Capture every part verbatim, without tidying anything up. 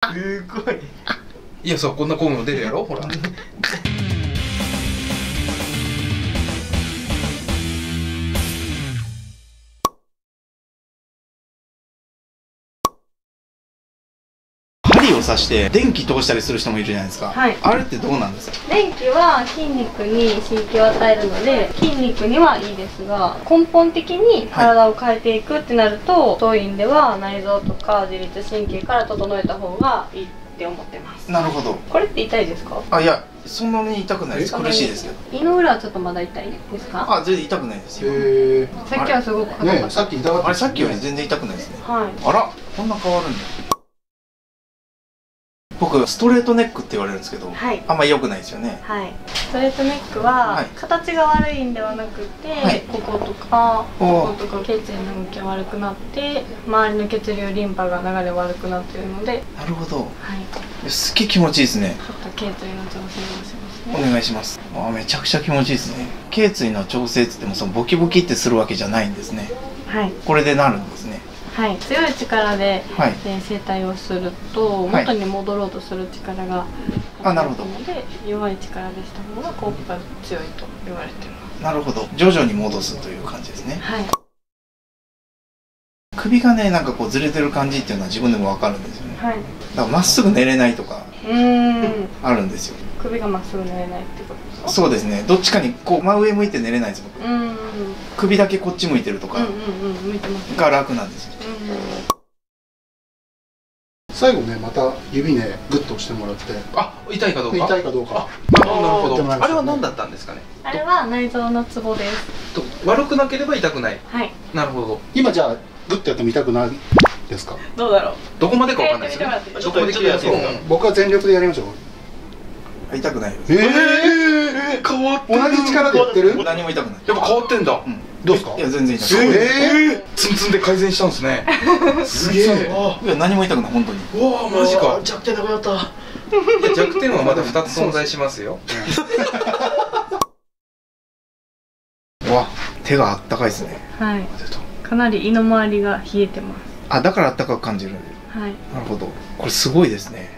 すごい。いや、そう、こんな効果出るやろ、ほら。 針を刺して電気通したりする人もいるじゃないですか。はい。あれってどうなんですか？ 電気は筋肉に刺激を与えるので筋肉にはいいですが、根本的に体を変えていくってなると、当院では内臓とか自律神経から整えた方がいいって思ってます。 なるほど。 これって痛いですか？ あ、いや、そんなに痛くないです。苦しいですけど。 胃の裏はちょっとまだ痛いですか？ あ、全然痛くないですよ。 へえ。 さっきはすごく硬かった。 さっき痛かった。 あれ、さっきより全然痛くないですね。 はい。 あら、こんな変わるんだ。僕ストレートネックって言われるんですけど、はい、あんまり良くないですよね。 はい。ストレートネックは、はい、形が悪いんではなくて、はい、こことかこことか頸椎の動きが悪くなって周りの血流リンパが流れ悪くなっているので。 なるほど。 はい。 すっげえ気持ちいいですね。 ちょっと頸椎の調整をしますね。 お願いします。あ、めちゃくちゃ気持ちいいですね。頸椎の調整って言ってもそのボキボキってするわけじゃないんですね。はい。これでなるんですね。 はい、強い力で、はい、えー、整体をすると元に戻ろうとする力があるので、弱い力でした方が効果が強いと言われています。 なるほど。徐々に戻すという感じですね。 はい。 首がね、なんかこうずれてる感じっていうのは自分でも分かるんですよね。はい。だからまっすぐ寝れないとかあるんですよ。 首がまっすぐ寝れないってことですか？そうですね。どっちかにこう真上向いて寝れないんです僕。うん。首だけこっち向いてるとかが楽なんですよ。 最後ね、また指ねグッと押してもらって、 あ、痛いかどうか、 痛いかどうか。 あ、なるほど。あれは何だったんですかね？ あれは内臓のツボです。 悪くなければ痛くない。 はい。 なるほど。 今じゃあグッとやっても痛くないですか？ どうだろう。 どこまでかわかんないですよね。どこまで切りやすいのか。 僕は全力でやりましょう。 痛くないよ。 ええ、変わって。同じ力でやってる？ 何も痛くない。 やっぱ変わってんだ。 どうですか？ いや、全然痛くない。 ええ、ツンツンで改善したんですね。すげえ。 いや、何も痛くない、本当に。 うわ、マジか。 弱点なくなった。 いや、弱点はまだふたつ存在しますよ。 うわ、手があったかいですね。 はい。かなり胃の周りが冷えてます。 あ、だからあったかく感じる。 はい。 なるほど。これすごいですね。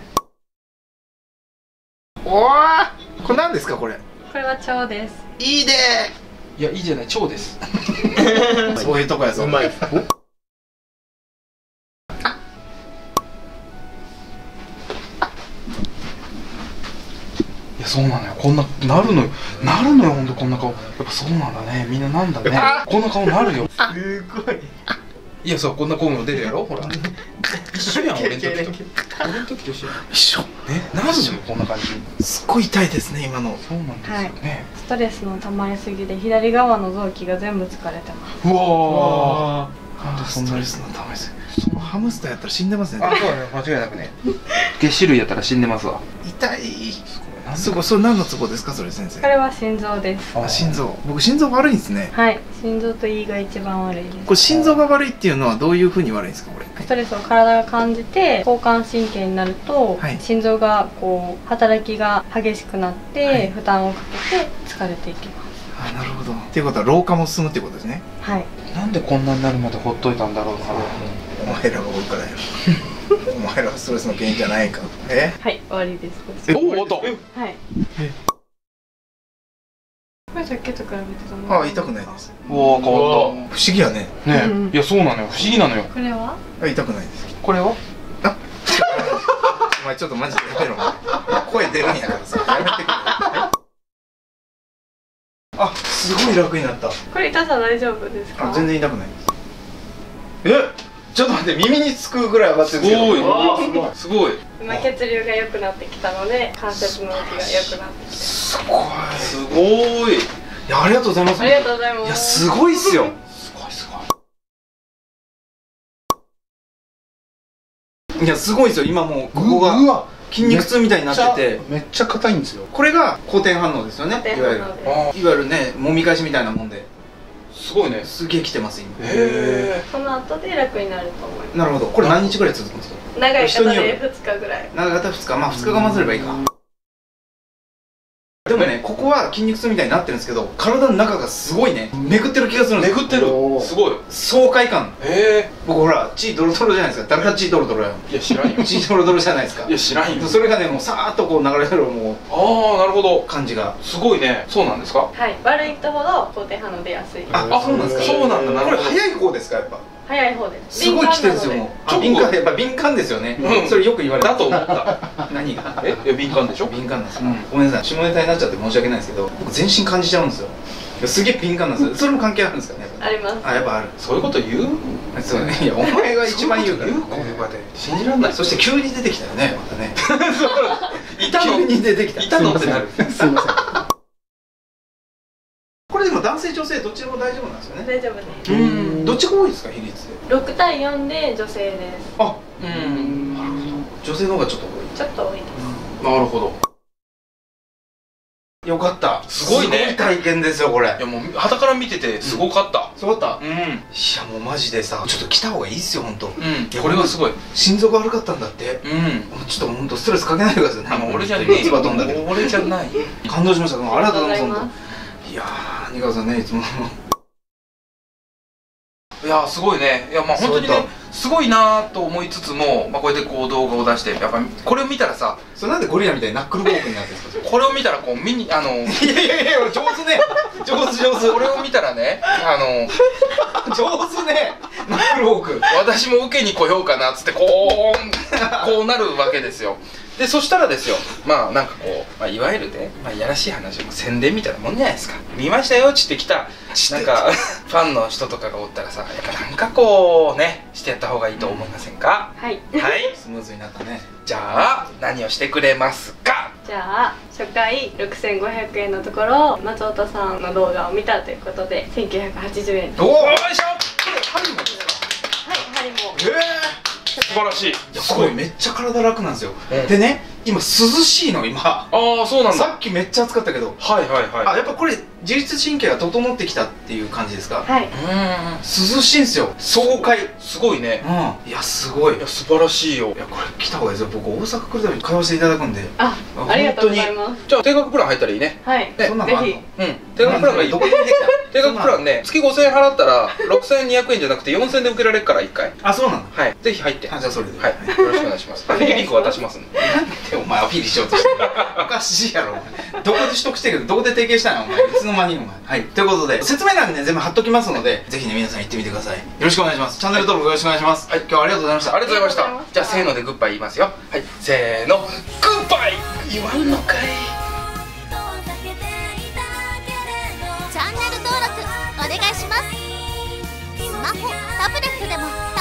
おわ、これ何ですかこれ？ これは腸です。 いいね。 いや、いいじゃない、腸です。 そういうとこやぞ。 うまい。 いや、そうなのよ。こんななるのよ。なるのよ、ほんとこんな顔。やっぱそうなんだね。みんななんだね。こんな顔なるよ。 すごい。 いや、そう、こんな効果出るやろ、ほら。一緒やん、俺の時と。俺の時と一緒やん。 一緒。 え、なるのよ、こんな感じ。 すっごい痛いですね、今の。 そうなんですよね。 ストレスの溜まりすぎで左側の臓器が全部疲れてます。 うわー。なんでそんなストレスの溜まりすぎ。そのハムスターやったら死んでますね。 あ、そうだね、間違いなくね。げっ歯類やったら死んでますわ。 痛い。すごい。それ何のツボですか、それ先生？ これは心臓です。 あ、心臓。僕心臓悪いんですね。 はい。心臓と胃が一番悪いです。 これ心臓が悪いっていうのはどういうふうに悪いんですか、これ？ ストレスを体が感じて交感神経になると、はい、心臓がこう働きが激しくなって、はい、負担をかけて疲れていきます。 あ、なるほど。っていうことは老化も進むってことですね。 はい。 なんでこんなになるまでほっといたんだろうな。 お前らが多いからや。お前らがストレスの原因じゃないか。え？ はい、終わりです。 え、おお、と。はい。 これさっきと比べてどう？ あ、痛くないです。 うわ、変わった。不思議やね。 ね、いや、そうなのよ。不思議なのよ。 これは？ あ、痛くないです。 これは？ あ、お前ちょっとマジでやめろ。声出るんやからさ、やめてくれ。あ、すごい楽になった。 これ痛さ大丈夫ですか？ あ、全然痛くないです。え？ちょっと待って、耳につくぐらい上がってるんですけど。 すごい。すごい。 今血流が良くなってきたので、関節の動きが良くなってきて。 すごい。 すごい。いや、ありがとうございます。 ありがとうございます。 いや、すごいっすよ。すごいすごい。いや、すごいですよ。今もうここが筋肉痛みたいになってて、 めっちゃ硬いんですよ。 これが好転反応ですよね。いわゆる。いわゆるね、揉み返しみたいなもんで。 すごいね。 すげえ来てます今。 へえ。その後で楽になると思います。 なるほど。これ何日ぐらい続くんですか？ 長い方でふつかぐらい。 長い方ふつか、まあふつか我慢すればいいか。でもね、 ここは筋肉痛みたいになってるんですけど、体の中がすごいねめくってる気がするんですよ。 めくってる、すごい爽快感。 へえ。 僕ほら血ドロドロじゃないですか。誰が血ドロドロやん。 いや知らんよ。 血ドロドロじゃないですか。 いや知らんよ。 それがねもうさーっとこう流れてるもうああなるほど感じがすごいね。そうなんですか。 はい、悪い人ほど肯定反応出やすい。 あ、あそうなんですか。 そうなんだ。なるほど。 これ早い方ですかやっぱ。 早い方です。 すごい来てるんですよもう。あ、敏感、やっぱ敏感ですよね。それよく言われる。 だと思った。 何が？ え、いや敏感でしょ。 敏感なんですよ。ごめんなさい。下ネタになっちゃって申し訳ないですけど、僕全身感じちゃうんですよ。すげえ敏感なんですよ。それも関係あるんですかね。 あります。 あ、やっぱある。 そういうこと言う？ そうね。いやお前が一番言うから。 言うこの場で。信じらんない。 そして急に出てきたよね。またね。 いたの？ 急に出てきた。 いたのってなる。 すいません。 これでも男性女性どっちでも大丈夫なんですよね。 大丈夫です。 うん。どっちが多いですか比率で。 ろくたいよんで女性です。 あ、うん。なるほど。女性の方がちょっと多い。 ちょっと多いです。 なるほど。 よかった。 すごいね。 すごい体験ですよこれ。 いやもう旗から見ててすごかった。 すごかった。 うん。いいやもうマジでさ、ちょっと来た方がいいっすよ本当。 うん。これはすごい。 心臓が悪かったんだって。 うん。 ちょっと本当ストレスかけないでくださいね。 あの俺じゃねえ。 唾飛んだけど。 俺じゃない。 感動しました。ありがとうございます。 ます。 いやー、ニカさんねいつも。 いやーすごいね。いやまあ本当にねすごいなーと思いつつも、まあこうやってこう動画を出してやっぱこれを見たらさ、 それなんでゴリラみたいにナックルボークになってるんですか。 これを見たらこう見にあのいやいやいや上手ね。上手上手。 これを見たらねあの上手ね。ナックルボーク。 私も受けに来ようかなっつってこうこうなるわけですよ。でそしたらですよ、まあなんかこう、まあ、いわゆるね、まあ、いやらしい話も宣伝みたいなもんじゃないですか。見ましたよっつって来たなんかファンの人とかがおったらさ、やっぱなんかこうねしてやった方がいいと思いませんか。 はいはいスムーズになったね。 じゃあ何をしてくれますか。 じゃあ初回ろくせんごひゃくえんのところ松本さんの動画を見たということでせんきゅうひゃくはちじゅうえん。 おおよいしょ。 これハリもですか。 はい、針も。 ええー、素晴らしい。 いやこれめっちゃ体楽なんですよ。でね今涼しいの今。 ああそうなんだ。 さっきめっちゃ暑かったけど。 はいはいはい。 あやっぱこれ自律神経が整ってきたっていう感じですか。 はい。 うん涼しいんですよ。爽快。 すごいね。 うん。いやすごい。 いや素晴らしいよ。 いやこれ来た方がいいですよ。僕大阪来るたびに通わせていただくんで。 あ、ありがとうございます。 じゃあ定額プラン入ったらいいね。 はい。 そんなのあんの？ ぜひ。 うん。定額プランがいい。 どこでできた？ 定額プランね、月ごせんえん払ったらろくせんにひゃくえんじゃなくてよんせんえんで受けられるからいっかい。 あそうなんだ。 はい。ぜひ入って。 あじゃあそれで。 はい。よろしくお願いします。リンク渡しますんで。 なんでお前アピールしようとしてる。おかしいやろお前。どこで取得してるけどどこで提携したのお前。いつの間にお前。はい。ということで説明欄にね全部貼っときますのでぜひね皆さん行ってみてください。よろしくお願いします。チャンネル登録よろしくお願いします。はい。今日はありがとうございました。 ありがとうございました。じゃあせーのでグッバイ言いますよ。はい。せーの。グッバイ。言わんのかい。 チャンネル登録お願いします。スマホ、タブレットでも